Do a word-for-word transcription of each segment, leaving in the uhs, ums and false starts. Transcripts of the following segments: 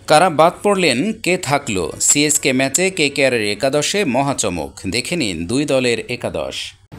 কারা বাদ পড়লেন, কে থাকলো? সিএসকে ম্যাচে কেকেআরের একাদশে মহাচমক। দেখে নিন দুই দলের একাদশ।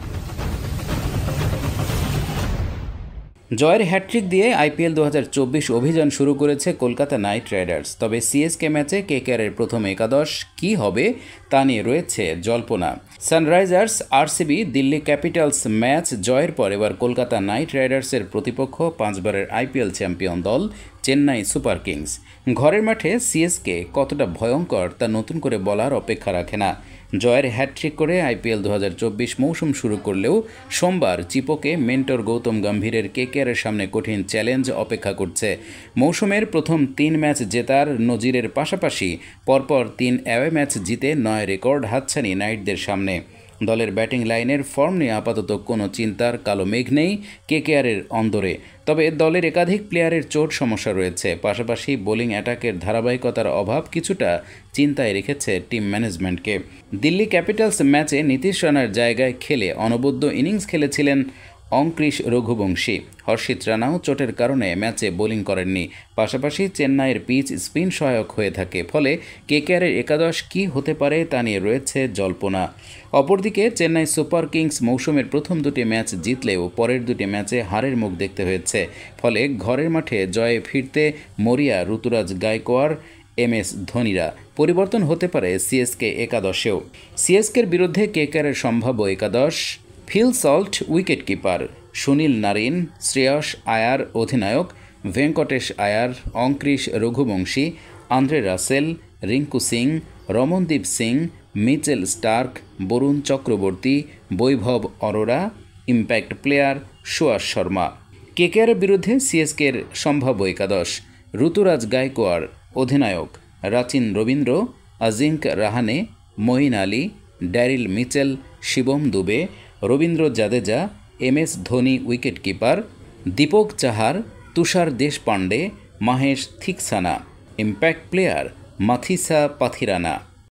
জয়ের হ্যাটট্রিক দিয়ে আইপিএল দু হাজার চব্বিশ অভিযান শুরু করেছে কলকাতা নাইট রাইডার্স। তবে সিএসকে ম্যাচে কেকেআরের প্রথম একাদশ কী হবে তা নিয়ে রয়েছে জল্পনা। Sunrisers, RCB, Delhi Capitals match জয়ের পর এবার কলকাতা নাইট রাইডার্সের প্রতিপক্ষ পাঁচবারের আইপিএল চ্যাম্পিয়ন দল চেন্নাই সুপার কিংস। ঘরের মাঠে সিএসকে কতটা ভয়ঙ্কর তা নতুন করে বলার অপেক্ষা রাখে না। জয়ের হ্যাটট্রিক করে আইপিএল দু হাজার চব্বিশ মৌসুম শুরু করলেও সোমবার চিপোকে মেন্টর গৌতম গম্ভীরের কেকেআরের সামনে কঠিন চ্যালেঞ্জ অপেক্ষা করছে। মৌসুমের প্রথম তিন ম্যাচ জেতার নজিরের পাশাপাশি পরপর তিন অ্যাওয়ে ম্যাচ জিতে নয় রেকর্ড হাতছানি নাইটদের সামনে। দলের ব্যাটিং লাইনের ফর্ম নিয়ে আপাতত কোনো চিন্তার কালো মেঘ নেই কেকেআরের অন্দরে। তবে দলের একাধিক প্লেয়ারের চোট সমস্যা রয়েছে, পাশাপাশি বোলিং অ্যাটাকের ধারাবাহিকতার অভাব কিছুটা চিন্তায় রেখেছে টিম ম্যানেজমেন্টকে। দিল্লি ক্যাপিটালস ম্যাচে নীতিশ রানার জায়গায় খেলে অনবদ্য ইনিংস খেলেছিলেন অঙ্কৃশ রঘুবংশী। হর্ষিত রানাও চোটের কারণে ম্যাচে বোলিং করেননি। পাশাপাশি চেন্নাইয়ের পিচ স্পিন সহায়ক হয়ে থাকে, ফলে কেকেআরের একাদশ কী হতে পারে তা নিয়ে রয়েছে জল্পনা। অপরদিকে চেন্নাই সুপার কিংস মৌসুমের প্রথম দুটি ম্যাচ জিতলেও পরের দুটি ম্যাচে হারের মুখ দেখতে হয়েছে। ফলে ঘরের মাঠে জয়ে ফিরতে মরিয়া ঋতুরাজ গায়কোয়াড়, এম এস ধোনিরা। পরিবর্তন হতে পারে সিএসকে একাদশেও। সিএসকের বিরুদ্ধে কেকেআরের সম্ভাব্য একাদশ: Phil Salt wicket keeper, Sunil Narine, Shreyas Iyer অধিনায়ক, Venkatesh Iyer, Angkrish Raghuvanshi, Andre Russell, Rinku Singh, Ramandeep Singh, Mitchell Starc, Varun Chakravarthy, Vaibhav Arora, impact player Suyash Sharma. কেকেআরের বিরুদ্ধে সিএসকের সম্ভাব্য একাদশ: ঋতুরাজ গায়কোয়াড় অধিনায়ক, Rachin Ravindra, Ajinkya Rahane, Moeen Ali, Daryl Mitchell, Shivam Dube, Ravindra Jadeja, M S Dhoni wicket keeper, Deepak Chahar, Tushar Deshpande, Maheesh Theekshana. Impact player Matheesha Pathirana.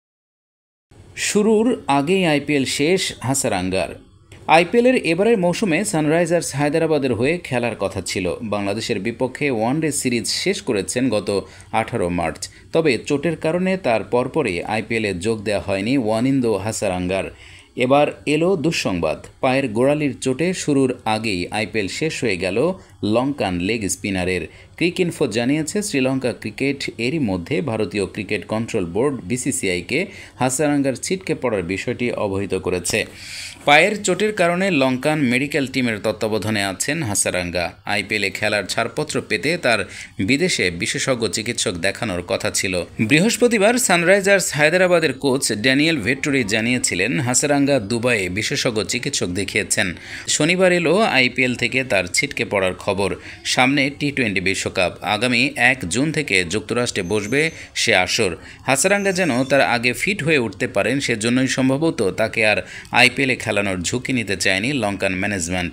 শুরুর আগেই আইপিএল শেষ হাসারাঙ্গার। আইপিএলের এবারের মৌসুমে সানরাইজার্স হায়দরাবাদের হয়ে খেলার কথা ছিল। বাংলাদেশের বিপক্ষে ওয়ানডে সিরিজ শেষ করেছেন গত আঠারো মার্চ। তবে চোটের কারণে তার পরপরই আইপিএলে যোগ দেওয়া হয়নি ওয়ানিন্দো হাসারাঙ্গার। এবার এলো দুঃসংবাদ, পায়ের গোড়ালির চোটে শুরুর আগেই আইপিএল শেষ হয়ে গেল লঙ্কান লেগ স্পিনারের। ক্রিকইনফো জানিয়েছে শ্রীলঙ্কা ক্রিকেট এরই মধ্যে ভারতীয় ক্রিকেট কন্ট্রোল বোর্ড বিসিসিআইকে হাসারাঙ্গার ছিটকে পড়ার বিষয়টি অবহিত করেছে। পায়ের চোটের কারণে লঙ্কান মেডিকেল টিমের তত্ত্বাবধানে আছেন হাসারাঙ্গা। আইপিএলে খেলার ছাড়পত্র পেতে তার বিদেশে বিশেষজ্ঞ চিকিৎসক দেখানোর কথা ছিল। বৃহস্পতিবার সানরাইজার্স হায়দরাবাদের কোচ ড্যানিয়েল ভেট্টুরি জানিয়েছিলেন হাসারাঙ্গা দুবাইয়ে বিশেষজ্ঞ চিকিৎসক দেখিয়েছেন। শনিবার এলো আইপিএল থেকে তার ছিটকে পড়ার খবর। সামনে টি টোয়েন্টি বিশ্বকাপ, আগামী এক জুন থেকে যুক্তরাষ্ট্রে বসবে সে আসর। হাসারাঙ্গা যেন তার আগে ফিট হয়ে উঠতে পারেন, সেজন্যই সম্ভবত তাকে আর আইপিএলে খেলানোর ঝুঁকি নিতে চায়নি লঙ্কান ম্যানেজমেন্ট।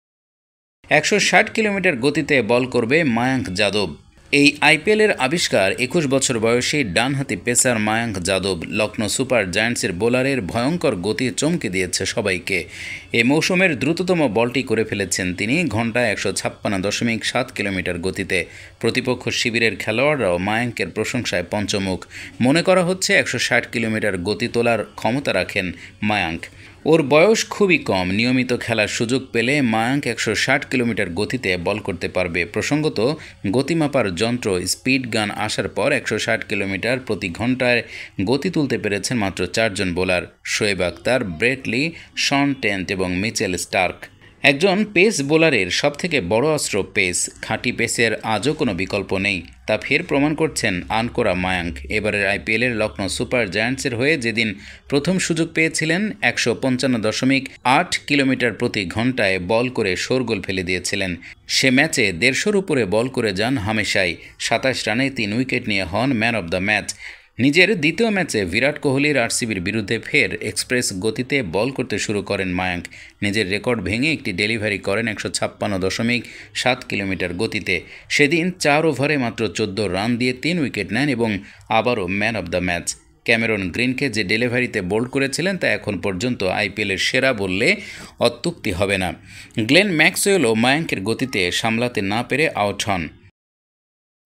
একশো ষাট কিলোমিটার গতিতে বল করবে মায়াঙ্ক যাদব। এই আইপিএলের আবিষ্কার একুশ বছর বয়সী ডানহাতি পেসার মায়াঙ্ক যাদব। লখনৌ সুপার জায়ান্টসের বোলারের ভয়ঙ্কর গতি চমকে দিয়েছে সবাইকে। এই মৌসুমের দ্রুততম বলটি করে ফেলেছেন তিনি ঘন্টায় একশো ছাপ্পান্ন দশমিক সাত কিলোমিটার গতিতে। প্রতিপক্ষ শিবিরের খেলোয়াড়রাও মায়াঙ্কের প্রশংসায় পঞ্চমুখ। মনে করা হচ্ছে একশো ষাট কিলোমিটার গতি তোলার ক্ষমতা রাখেন মায়াঙ্ক। ওর বয়স খুবই কম, নিয়মিত খেলার সুযোগ পেলে মায়াঙ্ক একশো ষাট কিলোমিটার গতিতে বল করতে পারবে। প্রসঙ্গত, গতিমাপার যন্ত্র স্পিড গান আসার পর একশো ষাট কিলোমিটার প্রতি ঘন্টায় গতি তুলতে পেরেছেন মাত্র চারজন bowler: Shoaib Akhtar, Brett Lee, Shaun টেন্ট এবং মিচেল স্টার্ক। একজন পেস বোলারের সবথেকে বড় অস্ত্র পেস। খাঁটি পেসের আজও কোনো বিকল্প নেই, তা ফের প্রমাণ করছেন আনকোরা মায়াঙ্ক। এবারের আইপিএলের লখনৌ সুপার জায়ান্টসের হয়ে যেদিন প্রথম সুযোগ পেয়েছিলেন একশো পঞ্চান্ন দশমিক আট কিলোমিটার প্রতি ঘন্টায় বল করে শোরগোল ফেলে দিয়েছিলেন। সে ম্যাচে দেড়শোর উপরে বল করে যান হামেশাই। সাতাশ রানে তিন উইকেট নিয়ে হন ম্যান অব দ্য ম্যাচ। নিজের দ্বিতীয় ম্যাচে বিরাট কোহলির আরসিবির বিরুদ্ধে ফের এক্সপ্রেস গতিতে বল করতে শুরু করেন মায়াঙ্ক। নিজের রেকর্ড ভেঙে একটি ডেলিভারি করেন একশো ছাপ্পান্ন দশমিক সাত কিলোমিটার গতিতে। সেদিন চার ওভারে মাত্র চোদ্দ রান দিয়ে তিন উইকেট নেন এবং আবারও man of the match. Cameron গ্রিনকে যে ডেলিভারিতে বোল্ড করেছিলেন তা এখন পর্যন্ত আইপিএলের সেরা বললে অত্যুক্তি হবে না। গ্লেন ম্যাক্সওয়েলও মায়াঙ্কের গতিতে সামলাতে না পেরে আউট হন।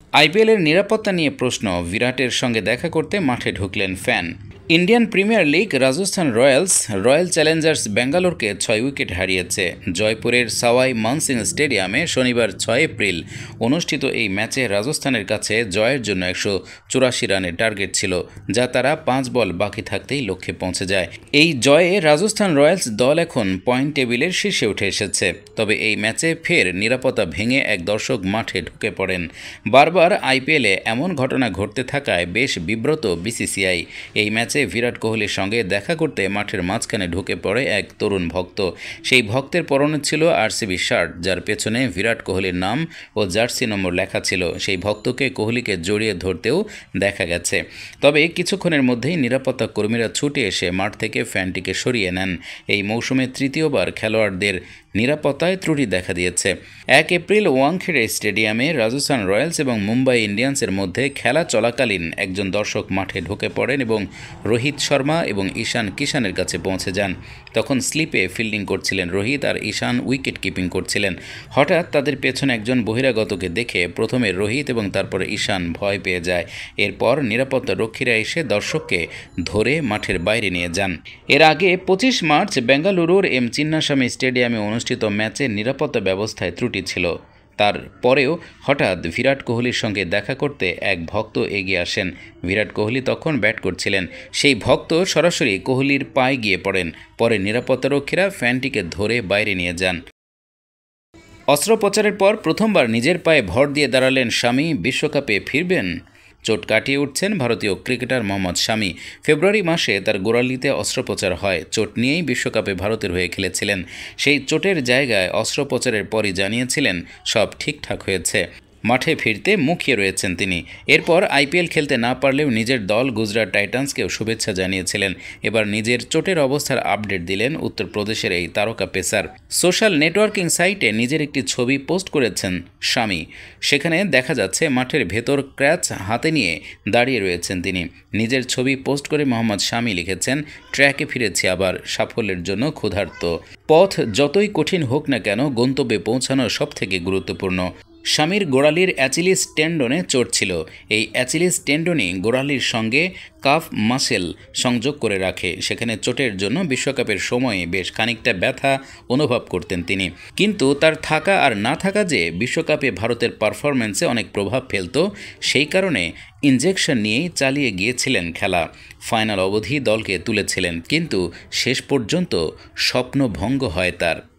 আইপিএলের নিরাপত্তা নিয়ে প্রশ্ন, বিরাটের সঙ্গে দেখা করতে মাঠে ঢুকলেন fan. Indian Premier League Rajasthan Royals Royal Challengers ব্যাঙ্গালোরকে ছয় উইকেট হারিয়েছে। জয়পুরের সাওয়াই মানসিং স্টেডিয়ামে শনিবার ছয় এপ্রিল অনুষ্ঠিত এই ম্যাচে রাজস্থানের কাছে জয়ের জন্য একশো চুরাশি রানের টার্গেট ছিল, যা তারা পাঁচ বল বাকি থাকতেই লক্ষ্যে পৌঁছে যায়। এই জয়ে রাজস্থান রয়্যালস দল এখন পয়েন্ট টেবিলের শীর্ষে উঠে এসেছে। তবে এই ম্যাচে ফের নিরাপত্তা ভেঙে এক দর্শক মাঠে ঢুকে পড়েন। বারবার আইপিএলে এমন ঘটনা ঘটতে থাকায় বেশ বিব্রত বিসিসিআই। এই ম্যাচে বিরাট কোহলির সঙ্গে দেখা করতে মাঠের মাঝখানে ঢুকে পড়ে এক তরুণ ভক্ত। সেই ভক্তের পরনে ছিল আরসিবি শার্ট, যার পেছনে বিরাট কোহলির নাম ও জার্সি নম্বর লেখা ছিল। সেই ভক্তকে কোহলিকে জড়িয়ে ধরতেও দেখা গেছে। তবে কিছুক্ষণের মধ্যেই নিরাপত্তা কর্মীরা ছুটে এসে মাঠ থেকে ফ্যানটিকে সরিয়ে নেন। এই মৌসুমে তৃতীয়বার খেলোয়াড়দের নিরাপত্তায় ত্রুটি দেখা দিয়েছে। এক এপ্রিল ওয়াংখেড়ে স্টেডিয়ামে রাজস্থান রয়্যালস এবং মুম্বাই ইন্ডিয়ান্সের মধ্যে খেলা চলাকালীন একজন দর্শক মাঠে ঢুকে পড়েন এবং রোহিত শর্মা এবং ঈশান কিষানের কাছে পৌঁছে যান। তখন স্লিপে ফিল্ডিং করছিলেন রোহিত আর ঈশান উইকেট কিপিং করছিলেন। হঠাৎ তাদের পেছনে একজন বহিরাগতকে দেখে প্রথমে রোহিত এবং তারপরে ঈশান ভয় পেয়ে যায়। এরপর নিরাপত্তা রক্ষীরা এসে দর্শককে ধরে মাঠের বাইরে নিয়ে যান। এর আগে পঁচিশ মার্চ বেঙ্গালুরুর এম চিন্নাস্বামী স্টেডিয়ামে অনুষ্ঠিত ম্যাচে নিরাপত্তা ব্যবস্থায় ত্রুটি ছিল। তারপরেও হঠাৎ বিরাট কোহলির সঙ্গে দেখা করতে এক ভক্ত এগিয়ে আসেন। বিরাট কোহলি তখন ব্যাট করছিলেন। সেই ভক্ত সরাসরি কোহলির পায়ে গিয়ে পড়েন। পরে নিরাপত্তারক্ষীরা ফ্যানটিকে ধরে বাইরে নিয়ে যান। অস্ত্রোপচারের পর প্রথমবার নিজের পায়ে ভর দিয়ে দাঁড়ালেন শামি। বিশ্বকাপে ফিরবেন? চোট কাটিয়ে উঠছেন ভারতীয় ক্রিকেটার মোহাম্মদ শামি। ফেব্রুয়ারি মাসে তার গোড়ালিতে অস্ত্রোপচার হয়। চোট নিয়েই বিশ্বকাপে ভারতের হয়ে খেলেছিলেন। সেই চোটের জায়গায় অস্ত্রোপচারের পরই জানিয়েছিলেন সব ঠিকঠাক হয়েছে। মাঠে ফিরতে মুখিয়ে রয়েছেন তিনি। এরপর আইপিএল খেলতে না পারলেও নিজের দল গুজরাট টাইটান্সকেও শুভেচ্ছা জানিয়েছিলেন। এবার নিজের চোটের অবস্থার আপডেট দিলেন উত্তরপ্রদেশের এই তারকা পেসার। সোশ্যাল নেটওয়ার্কিং সাইটে নিজের একটি ছবি পোস্ট করেছেন শামি। সেখানে দেখা যাচ্ছে মাঠের ভেতর ক্র্যাচ হাতে নিয়ে দাঁড়িয়ে রয়েছেন তিনি। নিজের ছবি পোস্ট করে মোহাম্মদ শামি লিখেছেন, ট্র্যাকে ফিরেছি আবার, সাফল্যের জন্য ক্ষুধার্ত। পথ যতই কঠিন হোক না কেন, গন্তব্যে পৌঁছানো সবথেকে গুরুত্বপূর্ণ। শামির গোড়ালির অ্যাচিলিস টেন্ডনে চোট ছিল। এই অ্যাচিলিস টেন্ডনই গোড়ালির সঙ্গে কাফ মাসেল সংযোগ করে রাখে। সেখানে চোটের জন্য বিশ্বকাপের সময়ে বেশ খানিকটা ব্যথা অনুভব করতেন তিনি। কিন্তু তার থাকা আর না থাকা যে বিশ্বকাপে ভারতের পারফরম্যান্সে অনেক প্রভাব ফেলত, সেই কারণে ইনজেকশন নিয়েই চালিয়ে গিয়েছিলেন খেলা। ফাইনাল অবধি দলকে তুলেছিলেন, কিন্তু শেষ পর্যন্ত স্বপ্নভঙ্গ হয় তার।